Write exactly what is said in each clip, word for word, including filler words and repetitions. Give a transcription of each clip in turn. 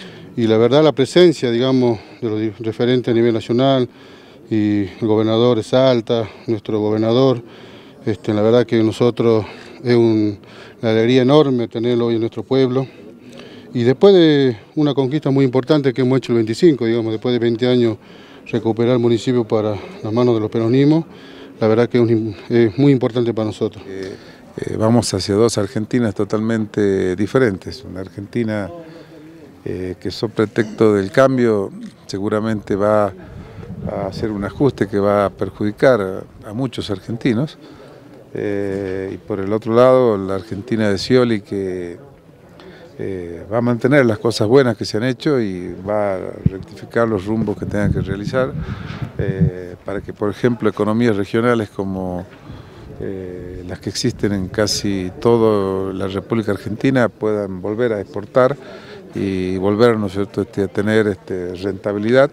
y la verdad la presencia, digamos, de los referentes a nivel nacional, y el gobernador de Salta, nuestro gobernador, este, la verdad que nosotros es un, una alegría enorme tenerlo hoy en nuestro pueblo. Y después de una conquista muy importante que hemos hecho el veinticinco, digamos, después de veinte años, recuperar el municipio para las manos de los peronismos, la verdad que es, un, es muy importante para nosotros. Eh, eh, vamos hacia dos Argentinas totalmente diferentes. Una Argentina eh, que sobre pretexto del cambio seguramente va a hacer un ajuste que va a perjudicar a, a muchos argentinos. Eh, y por el otro lado, la Argentina de Scioli, que eh, va a mantener las cosas buenas que se han hecho y va a rectificar los rumbos que tengan que realizar eh, para que, por ejemplo, economías regionales como eh, las que existen en casi toda la República Argentina puedan volver a exportar y volver, ¿no es cierto?, este, a tener este, rentabilidad.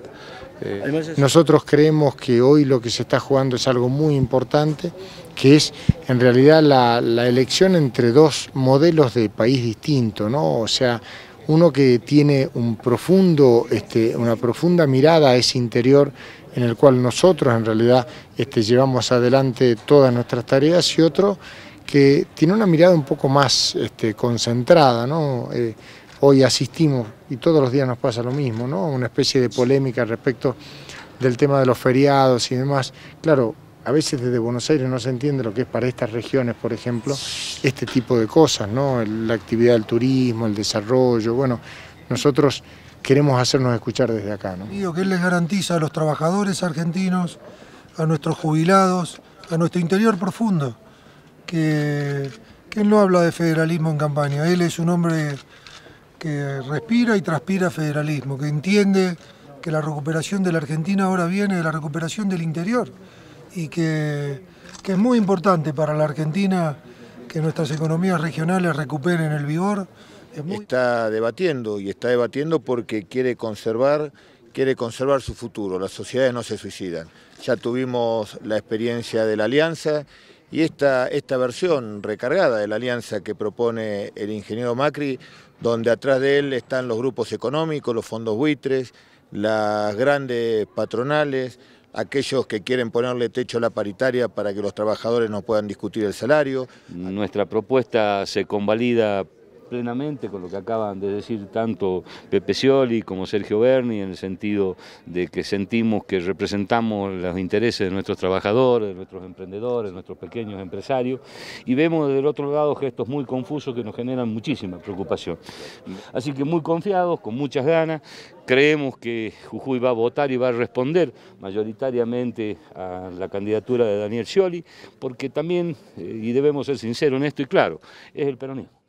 Nosotros creemos que hoy lo que se está jugando es algo muy importante, que es en realidad la, la elección entre dos modelos de país distintos, ¿no? O sea, uno que tiene un profundo, este, una profunda mirada a ese interior en el cual nosotros en realidad este, llevamos adelante todas nuestras tareas, y otro que tiene una mirada un poco más este, concentrada, ¿no? Eh, Hoy asistimos, y todos los días nos pasa lo mismo, ¿no? Una especie de polémica respecto del tema de los feriados y demás. Claro, a veces desde Buenos Aires no se entiende lo que es para estas regiones, por ejemplo, este tipo de cosas, ¿no? La actividad del turismo, el desarrollo. Bueno, nosotros queremos hacernos escuchar desde acá, ¿no? Digo que él les garantiza a los trabajadores argentinos, a nuestros jubilados, a nuestro interior profundo, que, que él no habla de federalismo en campaña. Él es un hombre que respira y transpira federalismo, que entiende que la recuperación de la Argentina ahora viene de la recuperación del interior y que, que es muy importante para la Argentina que nuestras economías regionales recuperen el vigor. Es muy... Está debatiendo y está debatiendo porque quiere conservar, quiere conservar su futuro. Las sociedades no se suicidan. Ya tuvimos la experiencia de la Alianza y esta, esta versión recargada de la Alianza que propone el ingeniero Macri, donde atrás de él están los grupos económicos, los fondos buitres, las grandes patronales, aquellos que quieren ponerle techo a la paritaria para que los trabajadores no puedan discutir el salario. Nuestra propuesta se convalida plenamente con lo que acaban de decir tanto Pepe Scioli como Sergio Berni, en el sentido de que sentimos que representamos los intereses de nuestros trabajadores, de nuestros emprendedores, de nuestros pequeños empresarios, y vemos del otro lado gestos muy confusos que nos generan muchísima preocupación. Así que muy confiados, con muchas ganas, creemos que Jujuy va a votar y va a responder mayoritariamente a la candidatura de Daniel Scioli, porque también, y debemos ser sinceros en esto y claro, es el peronismo.